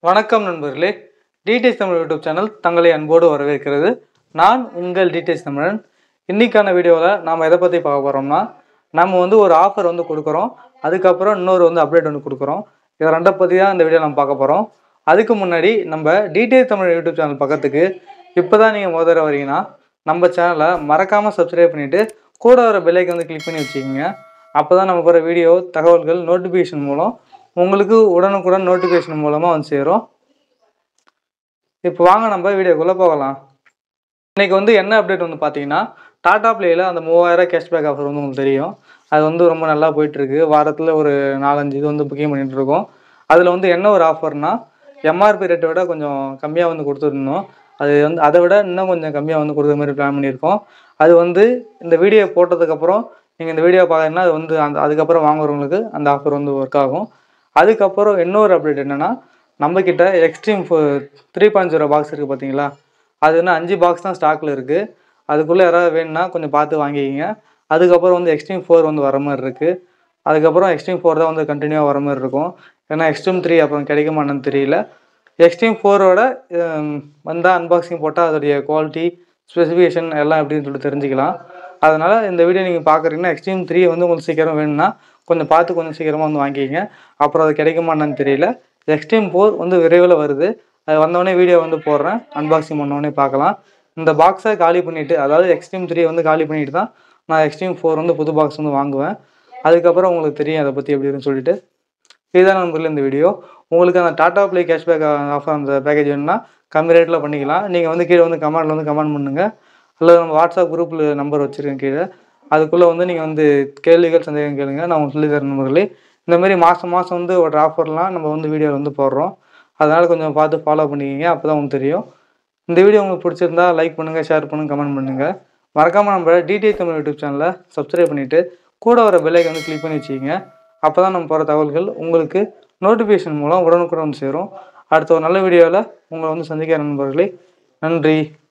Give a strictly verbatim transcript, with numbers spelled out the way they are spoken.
வணக்கம் நண்பர்களே, TDS Tamil YouTube channel தங்களை அன்போடு வரவேற்கிறது. நான் உங்கள் டிடிஎஸ் தமிழன். இன்றைக்கான வீடியோவில் நாம் எதை பற்றி பார்க்க போகிறோம்னா, நம்ம வந்து ஒரு ஆஃபர் வந்து கொடுக்குறோம். அதுக்கப்புறம் இன்னொரு வந்து அப்டேட் வந்து கொடுக்குறோம். இதை ரெண்டை பற்றி தான் இந்த வீடியோ நம்ம பார்க்க போகிறோம். அதுக்கு முன்னாடி நம்ம டிடிஎஸ் தமிழ் யூடியூப் சேனல் பக்கத்துக்கு இப்போ தான் நீங்கள் முதல்ல வரீங்கன்னா நம்ம சேனலை மறக்காமல் சப்ஸ்கிரைப் பண்ணிவிட்டு கூட வர பெல்லைக்கை வந்து கிளிக் பண்ணி வச்சுக்கோங்க. அப்போ தான் நம்ம போகிற வீடியோ தகவல்கள் நோட்டிஃபிகேஷன் மூலம் உங்களுக்கு உடனுக்குடன் நோட்டிஃபிகேஷன் மூலமாக வந்து சேரும். இப்போ வாங்க நம்ம வீடியோக்குள்ளே போகலாம். இன்றைக்கி வந்து என்ன அப்டேட் வந்து பார்த்தீங்கன்னா, டாடா ப்ளேயில் அந்த மூவாயிரம் கேஷ்பேக் ஆஃபர் வந்து உங்களுக்கு தெரியும். அது வந்து ரொம்ப நல்லா போயிட்டுருக்கு. வாரத்தில் ஒரு நாலஞ்சு இது வந்து புக்கிங் பண்ணிகிட்ருக்கோம். அதில் வந்து என்ன ஒரு ஆஃபர்னால், எம்ஆர்பி ரேட்டை விட கொஞ்சம் கம்மியாக வந்து கொடுத்துருந்தோம். அது வந்து அதை விட இன்னும் கொஞ்சம் கம்மியாக வந்து கொடுக்குற மாதிரி பிளான் பண்ணியிருக்கோம். அது வந்து இந்த வீடியோ போட்டதுக்கப்புறம் நீங்கள் இந்த வீடியோ பார்க்குறீங்கன்னா அது வந்து அந்த அதுக்கப்புறம் வாங்குறவங்களுக்கு அந்த ஆஃபர் வந்து ஒர்க் ஆகும். அதுக்கப்புறம் இன்னொரு அப்டேட் என்னென்னா, நம்மக்கிட்ட எக்ஸ்ட்ரீம் ஃபோ த்ரீ பாயிண்ட் ஜீரோ பாக்ஸ் இருக்குது பார்த்தீங்களா, அது இன்னும் அஞ்சு பாக்ஸ் தான் ஸ்டாக்கில் இருக்குது. அதுக்குள்ளே யாராவது வேணும்னா கொஞ்சம் பார்த்து வாங்கிக்கிங்க. அதுக்கப்புறம் வந்து எக்ஸ்ட்ரீம் ஃபோர் வந்து வர மாதிரி இருக்குது. அதுக்கப்புறம் எக்ஸ்ட்ரீம் ஃபோர் தான் வந்து கண்டினியூவாக வர மாதிரி இருக்கும். ஏன்னா எக்ஸ்ட்ரீம் த்ரீ அப்புறம் கிடைக்குமான்னு தெரியல. எக்ஸ்ட்ரீம் ஃபோரோட வந்தால் அன்பாக்சிங் போட்டால் அதோடைய குவாலிட்டி ஸ்பெசிஃபிகேஷன் எல்லாம் எப்படின்னு சொல்லிட்டு தெரிஞ்சுக்கலாம். அதனால் இந்த வீடியோ நீங்கள் பார்க்குறீங்கன்னா எக்ஸ்ட்ரீம் த்ரீ வந்து உங்களுக்கு சீக்கிரம் வேணும்னா கொஞ்சம் பார்த்து கொஞ்சம் சீக்கிரமாக வந்து வாங்கிக்கிங்க. அப்புறம் அது கிடைக்குமான்னு தெரியல. எக்ஸ்ட்ரீம் ஃபோர் வந்து விரைவில் வருது. அது வந்தோடனே வீடியோ வந்து போடுறேன். அன்பாக்சிங் பண்ணோடனே பார்க்கலாம். இந்த பாக்ஸை காலி பண்ணிவிட்டு, அதாவது எக்ஸ்ட்ரீம் த்ரீ வந்து காலி பண்ணிவிட்டு தான் நான் எக்ஸ்ட்ரீம் ஃபோர் வந்து புது பாக்ஸ் வந்து வாங்குவேன். அதுக்கப்புறம் உங்களுக்கு தெரியும் அதை பற்றி எப்படின்னு சொல்லிட்டு. இதுதான் நண்பர்களே இந்த வீடியோ. உங்களுக்கு அந்த டாடா ப்ளே கேஷ்பேக் ஆஃபர் அந்த பேக்கேஜ் வேணும்னா கம்மி ரேட்டில் பண்ணிக்கலாம். நீங்கள் வந்து கீழே வந்து கமெண்டில் வந்து கமெண்ட் பண்ணுங்கள். அல்லது நம்ம வாட்ஸ்அப் குரூப்பில் நம்பர் வச்சுருக்கேன் கீழே. அதுக்குள்ளே வந்து நீங்கள் வந்து கேள்விகள் சந்தேகம் கேளுங்க, நான் உங்களுக்கு சொல்லி தரேன் நண்பர்களே. இந்தமாரி மாதம் மாதம் வந்து ஒரு ஆஃபர்லாம் நம்ம வந்து வீடியோவில் வந்து போடுறோம். அதனால் கொஞ்சம் பார்த்து ஃபாலோ பண்ணிக்கிங்க. அப்போ தான் உங்களுக்கு தெரியும். இந்த வீடியோ உங்களுக்கு பிடிச்சிருந்தா லைக் பண்ணுங்கள், ஷேர் பண்ணுங்கள், கமெண்ட் பண்ணுங்கள். மறக்காமல் நம்ம டிடிஎஸ் தமிழ் யூடியூப் சேனலை சப்ஸ்கிரைப் பண்ணிவிட்டு கூட வர பெல்லைக்கை வந்து கிளிக் பண்ணி வச்சுக்கிங்க. அப்போ தான் நம்ம போகிற தகவல்கள் உங்களுக்கு நோட்டிஃபிகேஷன் மூலம் உடனுக்குடன் வந்து சேரும். அடுத்த ஒரு நல்ல வீடியோவில் உங்களை வந்து சந்திக்கிற நண்பர்களே. நன்றி.